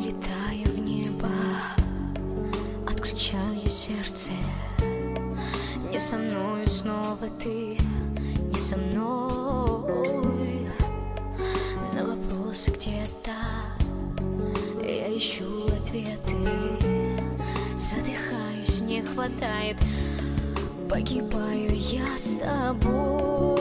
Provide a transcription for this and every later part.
улетаю в небо, отключаю сердце. Не со мною снова ты, не со мной. На вопросы где-то я ищу ответы. Задыхаюсь, не хватает, погибаю я с тобой.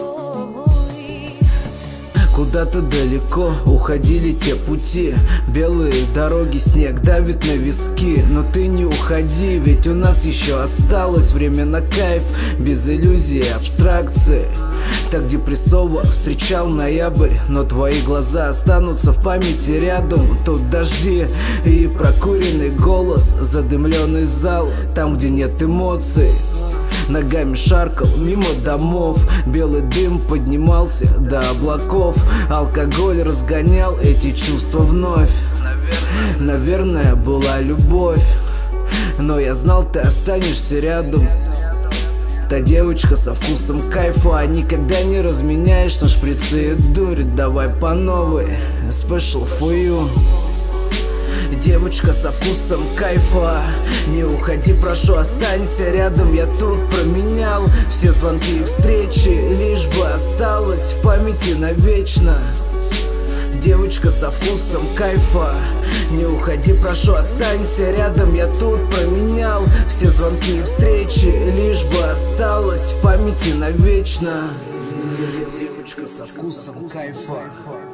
Куда-то далеко уходили те пути, белые дороги, снег давит на виски. Но ты не уходи, ведь у нас еще осталось время на кайф, без иллюзий и абстракции. Так депрессово встречал ноябрь, но твои глаза останутся в памяти рядом. Тут дожди и прокуренный голос, задымленный зал, там, где нет эмоций. Ногами шаркал мимо домов, белый дым поднимался до облаков. Алкоголь разгонял эти чувства вновь. Наверное, была любовь, но я знал, ты останешься рядом. Та девочка со вкусом кайфа, никогда не разменяешь на шприцы и дурь. Давай по новой, special for you. Девочка со вкусом кайфа, не уходи, прошу, останься рядом. Я тут променял все звонки и встречи, лишь бы осталось в памяти навечно. Девочка со вкусом кайфа, не уходи, прошу, останься рядом. Я тут променял все звонки и встречи, лишь бы осталось в памяти навечно. Девочка со вкусом кайфа.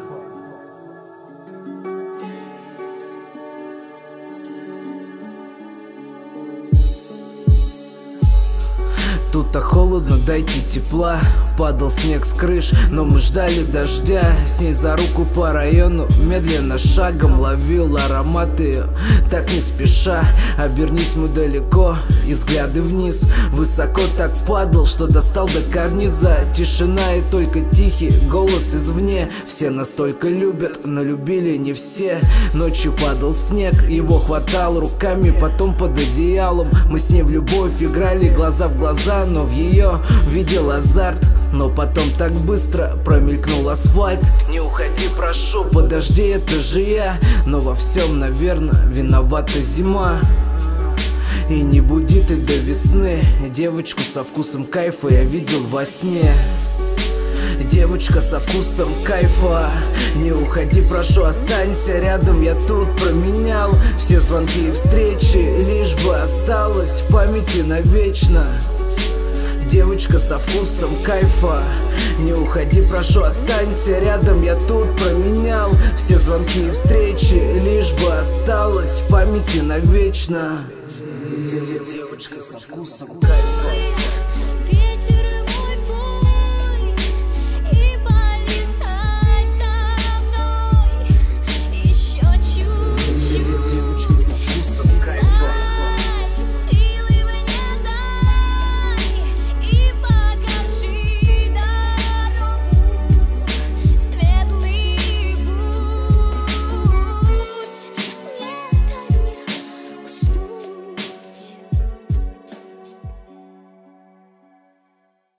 Тут так холодно, дайте тепла. Падал снег с крыш, но мы ждали дождя. С ней за руку по району, медленно шагом ловил ароматы, так не спеша. Обернись, мы далеко, и взгляды вниз. Высоко так падал, что достал до карниза. Тишина и только тихий голос извне. Все настолько любят, но любили не все. Ночью падал снег, его хватал руками, потом под одеялом. Мы с ней в любовь играли глаза в глаза, но в ее видел азарт. Но потом так быстро промелькнул асфальт. Не уходи, прошу, подожди, это же я. Но во всем, наверное, виновата зима. И не буди ты до весны. Девочку со вкусом кайфа я видел во сне. Девочка со вкусом кайфа, не уходи, прошу, останься рядом. Я тут променял все звонки и встречи, лишь бы осталось в памяти навечно. Девочка со вкусом кайфа, не уходи, прошу, останься рядом. Я тут променял все звонки и встречи, лишь бы осталось в памяти навечно. Девочка со вкусом кайфа.